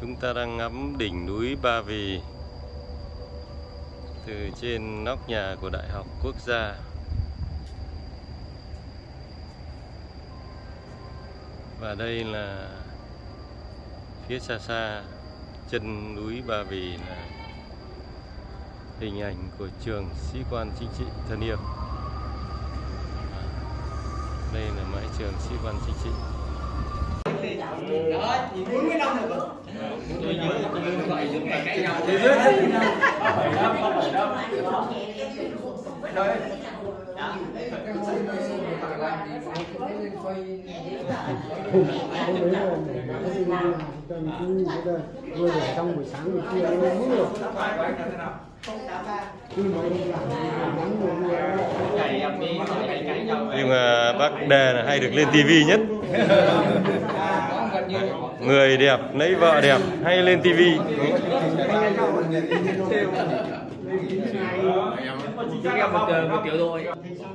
Chúng ta đang ngắm đỉnh núi Ba Vì từ trên nóc nhà của Đại học Quốc gia. Và đây là phía xa xa chân núi Ba Vì là hình ảnh của trường Sĩ quan chính trị thân yêu. Đây là mái trường Sĩ quan chính trị. Đó, 40 năm rồi. Tôi nhớ vậy chúng ta cãi nhau. Trong buổi sáng buổi trưa nhưng mà bác Đề là hay được lên tivi nhất. Người đẹp lấy vợ đẹp hay lên tivi. Một kiểu thôi.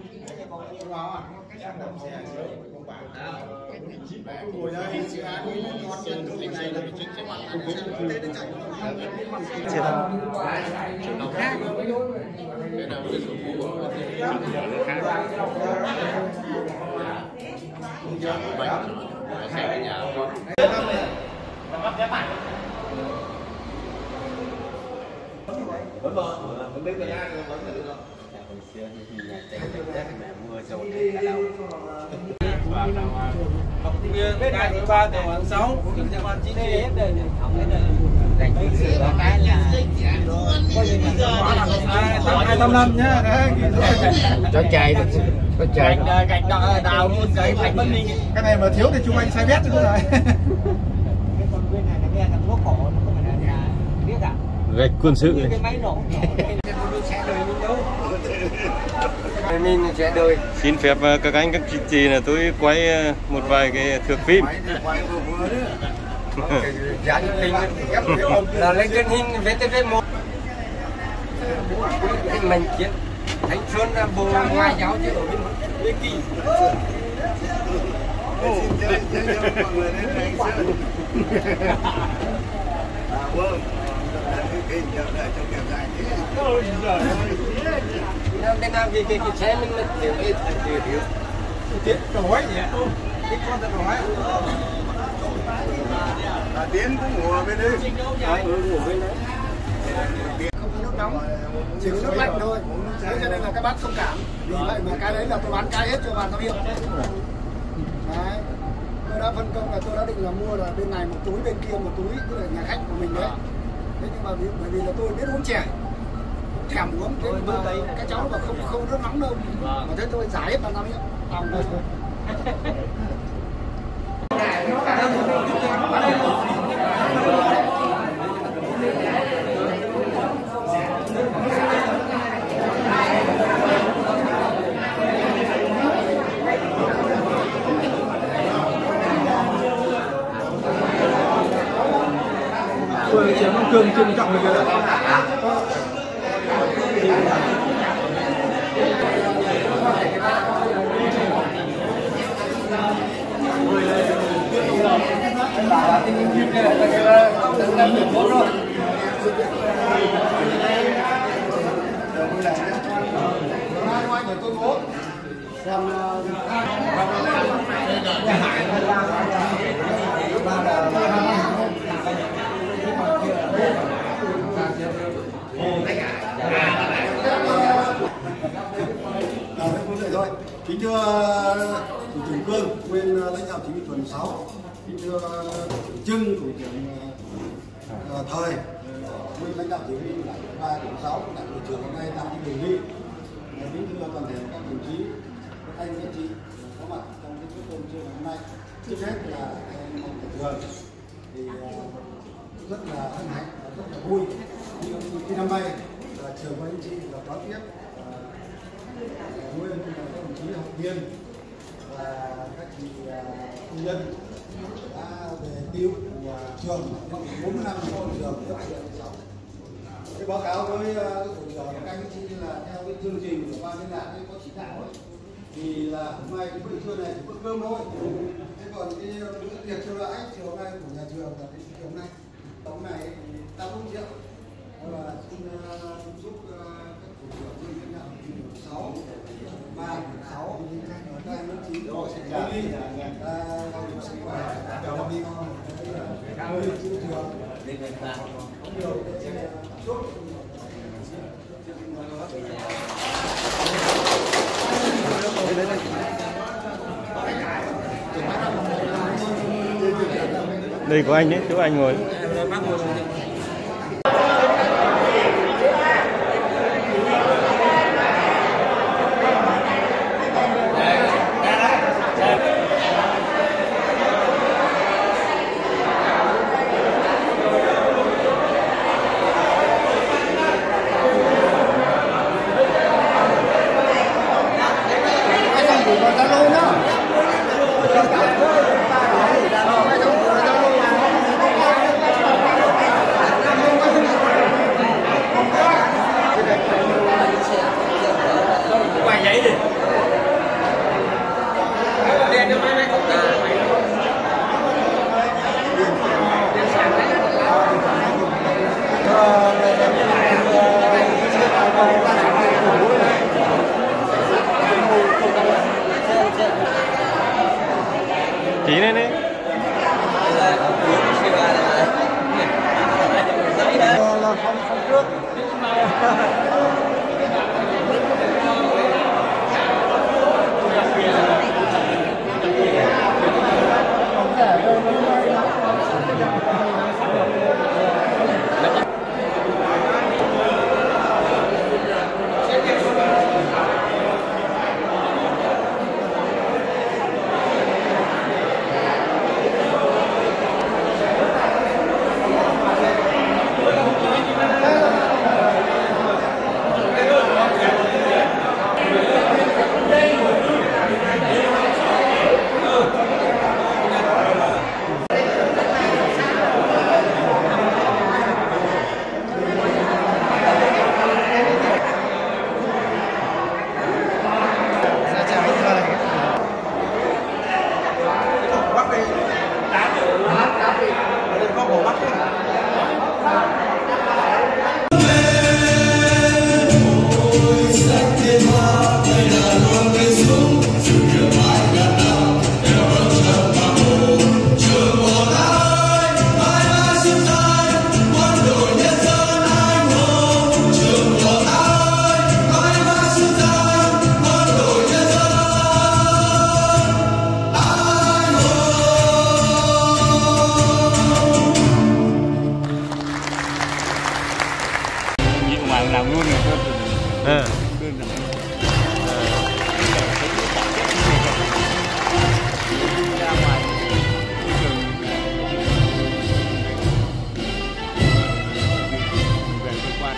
Học viên cái thứ 3 tiểu hàng 6 trường sĩ quan chính trị dành cho sự cái là 285 nhá. cho chạy Gạch đào luôn giấy thành bất minh. Cái này mà thiếu thì chụp anh sai bét chứ không này. Cái con bên này là nghe thằng thuốc cổ nó không phải là biết à? Gạch quân sự Cái máy nổ sẽ đời mình đâu. mình sẽ đời. Xin phép các anh các chị là tôi quay một vài cái thước phim. Giá truyền hình là lên truyền hình VTV1. Mình chiến Thanh Xuân là bộ ngoại giao chứ ở bên Kỳ. Cái nào cái xe mình thiếu Tiết đổi nhỉ? Cái con thật đổi. Tiến cũng ngủ ở bên đây. ngủ bên đấy. Không có nước nóng, chỉ có nước lạnh thôi. Thế cho nên là các bác thông cảm. Vì vậy mà cái đấy là tôi bán cái hết cho bạn nó biết. Đấy. Tôi đã phân công là tôi đã định là mua là bên này một túi, bên kia một túi, tức là nhà khách của mình đấy. Thế nhưng mà bởi vì là tôi biết uống chè, thèm uống, thế mà các cháu mà không nước nóng đâu. Mà thế tôi giải hết bạn nó biết. Tòng rồi. Tôi chỉ ăn cơm trân trọng được cái này. Kính thưa thủ trưởng Cương, nguyên lãnh đạo chỉ huy tuần 6, kính thưa Trưng, thủ trưởng Thời, nguyên lãnh đạo chỉ huy lại 3 tuần 6, đại đội trưởng hôm nay đang đi đường đi. Kính thưa toàn thể các đồng chí, các anh các chị có mặt trong cái bữa cơm trưa ngày hôm nay. Trước hết là em mong thường thì rất là hân hạnh và rất là vui khi năm nay là trường của anh chị là đón tiếp nguyên các đồng chí học viên và các chị công nhân đã về hưu của trường 40 năm của trường lớp 6. Cái báo cáo với thủ trưởng các anh chị là theo cái chương trình của ban liên lạc có chỉ đạo ấy, thì là hôm nay cái bữa trưa này chỉ bữa cơm thôi. Thế còn cái bữa tiệc chiều đãi chiều hôm nay của nhà trường là cái chiều hôm nay Tổng này thì ta cũng triệu và xin giúp các thủ trưởng bên lãnh đạo chỉ thị 6 và 6 các anh đồng chí đội sẽ chào đi đồng sĩ khỏe đồng đi con các ơi chú trường nhiều chúc đây của anh đấy, chỗ anh ngồi. Tí này đấy. là phong trước. làm luôn rồi đơn ra ngoài trường về cơ quan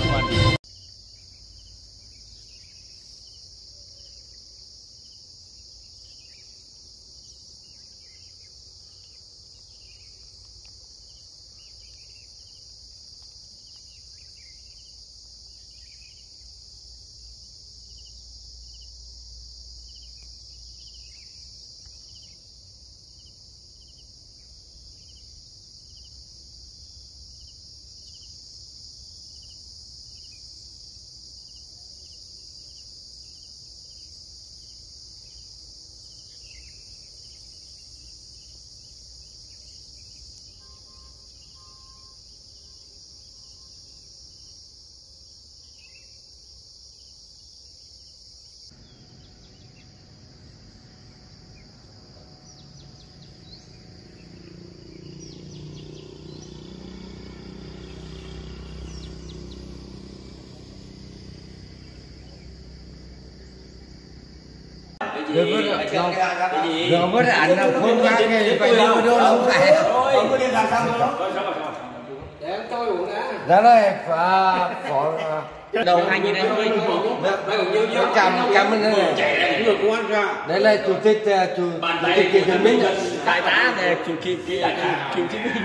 Rồi mới ảnh là phương ra cái vậy đâu không phải. không có liên lạc xong rồi. Để tôi uống đã. Đó đây phỏ Đầu anh như này thôi. cảm ơn này. Đây là chủ tịch Kiều Chiến Minh. Đại tá về chủ Kiều Chiến Minh.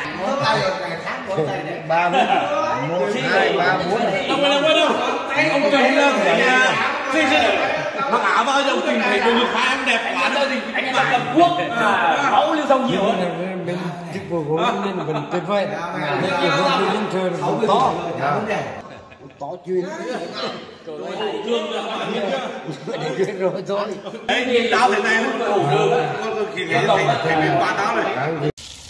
3 1 2 3 4. Ông cần đâu? Ông cần đâu? mặc áo vào dòng tìm thấy người khai em đẹp quá đâu thì anh em cầm quốc máu lưu thông nhiều hơn. Bên chức vụ của mình vẫn tuyệt vời. Những cái vùng đi lên trời là cũng to. To chuyên. Rồi thôi. Đấy nhìn tao thế này nó cổ được. Con khi thế thì quá tao này.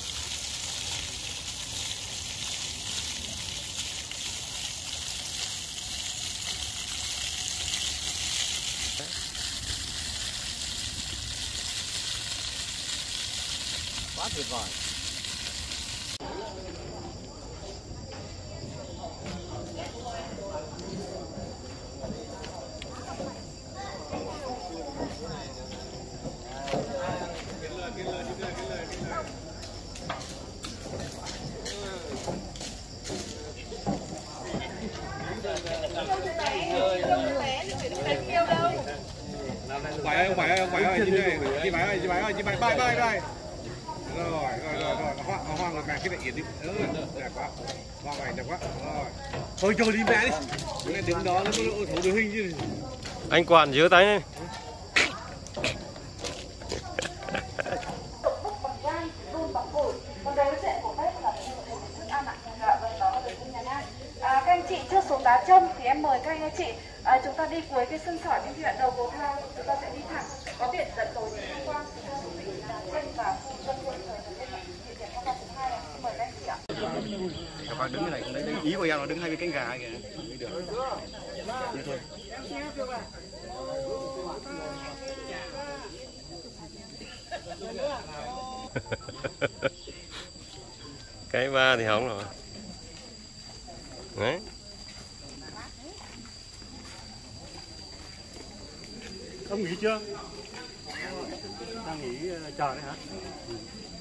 Quá tuyệt vời. Ông phải ơi, chị bài. Rồi, hoang rồi, cái này yến đi. Đẹp quá. Hoang này đẹp quá. Rồi. Thôi cho đi mẹ đi. Cái đứng đó nó thủ đội hình chứ. Anh quản dưới tay này. Các anh chị chưa xuống đá trông thì em mời các anh chị chúng ta đi cuối cái sân sỏi bên phía đầu cầu thang, chúng ta sẽ đi thẳng có biển dẫn lối đi tham quan trên và khu dân quân thời lên địa điểm tham quan thứ 2 này. Mời các anh chị ạ. Các bạn đứng như này, ý của em nó đứng hai bên cánh gà kìa. Được. Như thôi. Cái ba thì không rồi. Đấy. Ông nghỉ chưa? Đang nghỉ chờ đấy hả?